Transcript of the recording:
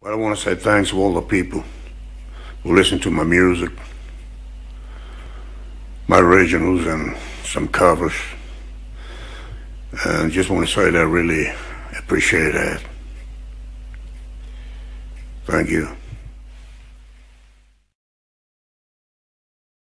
Well, I want to say thanks to all the people who listen to my music, my originals and some covers. And just want to say that I really appreciate that. Thank you.